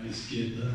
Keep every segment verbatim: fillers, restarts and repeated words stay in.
այս կետը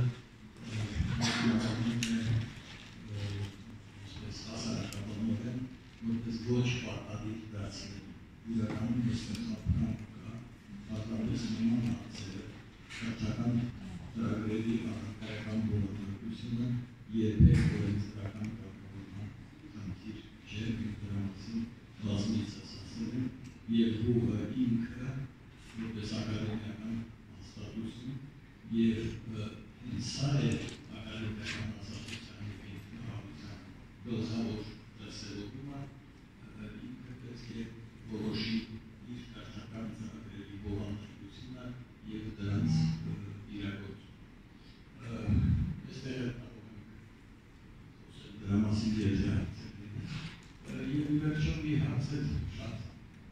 հասարակաբանով են, որպես ոչ պարտադիր դարձնել։ Իրականում այստեղ խաբկան կա, պատրապես նման հարցերը, շարժական ծրագրերի առարկայական բոլորակությունը երբեք օրենսդրական կարգավորման խնդիր չէ, դրա մասին բազմից ասացել եմ, և հողը ինքը որպես ակադեմիական հաստատություն և սա է ակադեմիական ազատության և ինքնահավատության գլխավոր դրսևորումը, ինքը պետք է որոշի իր կարգական ծրագրերի բովանդակությունը և դրանց իրագործումը։ Այստեղ էլ կարող ենք խոսել դրա մասին եթե հարցեր լինեն։ Եվ ի վերջո մի հարց էլ շատ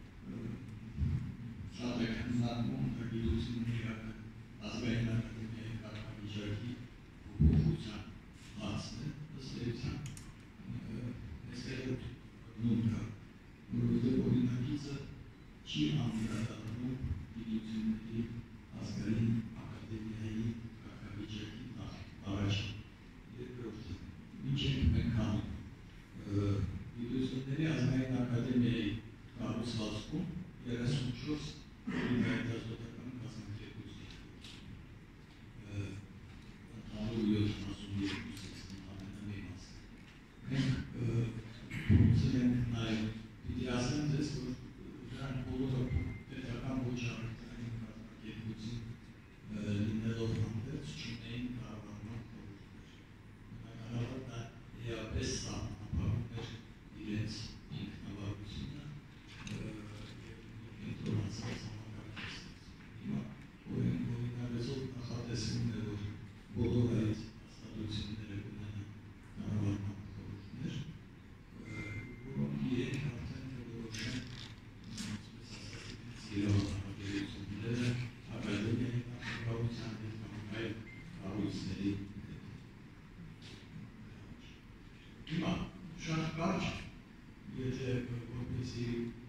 շատ է քննարկվում գիտությունների ազգային ակադեմիայի կարգավիճակի փոփոխության հարցն է, ըստ էության այստեղ նույն կա, որովհետև օրինագիծը չի անդրադառնում գիտությունների ազգային ակադեմիայի կարգավիճակի առաջին երկրորդ մինչև մենք անում գիտությունների ազգային ակադեմիայի կառուցվածքում երեսունչորս հետազոտական կազմակերպություններ ընդհանուր յոթանասունյոթ ամենամեծը։ Մենք փորձել ենք նաև պիտի ասեմ ձեզ, որ դրանք բոլորը պետական ոչ առևտրային կազմակերպություն լինելով հանդերձ չունեին կառավարման խորհուրդներ։ Բնականաբար դա էապես սահմանափակում էր իրենց ինքնավարությունը կենտրոնացած համակարգիչներից։ Հիմա օրինագծով նախատեսվում է, որ բոլոր այդ հաստատությունները կունենան կառավարման խորհուրդներ, որոնք իրենք արդեն կորոշեն, ինչպես ասացիք, իրավահավատությունները ակադեմիայի կառավարության և կամ այլ կառույցների հետ։ Հիմա շատ կարճ, եթե որպեսզի